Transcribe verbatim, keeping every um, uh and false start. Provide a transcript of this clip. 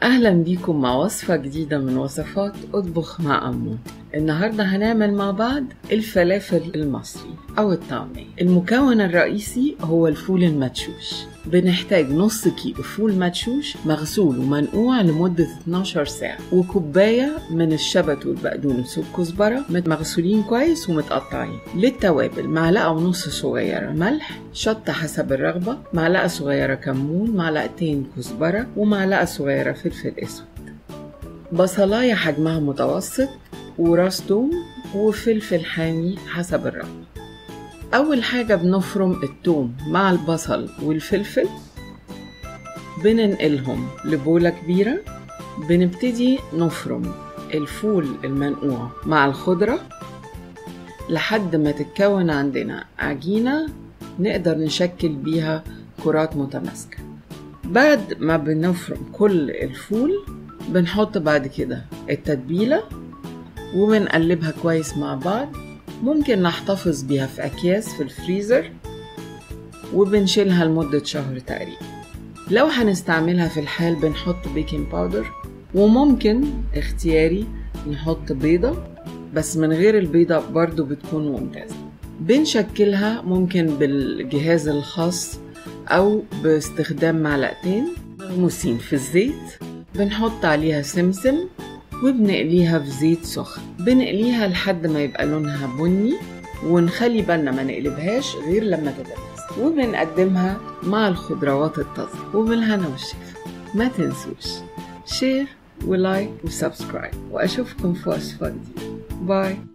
أهلا بيكم مع وصفة جديدة من وصفات أطبخ مع أمو. النهاردة هنعمل مع بعض الفلافل المصري أو الطعمية. المكون الرئيسي هو الفول المدشوش. بنحتاج نص كيلو فول مدشوش مغسول ومنقوع لمدة اتناشر ساعة، وكوباية من الشبت والبقدونس والكزبرة مغسولين كويس ومتقطعين. للتوابل معلقة ونص صغيرة ملح، شطة حسب الرغبة، معلقة صغيرة كمون، معلقتين كزبرة، ومعلقة صغيرة فلفل اسود، بصلاية حجمها متوسط، وراس توم، وفلفل حامي حسب الرغبة. أول حاجة بنفرم التوم مع البصل والفلفل، بننقلهم لبولة كبيرة. بنبتدي نفرم الفول المنقوع مع الخضرة لحد ما تتكون عندنا عجينة نقدر نشكل بيها كرات متماسكة. بعد ما بنفرم كل الفول بنحط بعد كده التتبيلة وبنقلبها كويس مع بعض. ممكن نحتفظ بيها في أكياس في الفريزر وبنشيلها لمدة شهر تقريبا. لو هنستعملها في الحال بنحط بيكنج باودر، وممكن اختياري نحط بيضة، بس من غير البيضة برضو بتكون ممتازة. بنشكلها ممكن بالجهاز الخاص أو باستخدام معلقتين مغموسين في الزيت. بنحط عليها سمسم وبنقليها في زيت سخن. بنقليها لحد ما يبقى لونها بني، ونخلي بالنا ما نقلبهاش غير لما تتماسك، وبنقدمها مع الخضروات الطازة. وبالهنا والشفا. ما تنسوش شير ولايك وسبسكرايب، واشوفكم في وصفة جديدة. باي.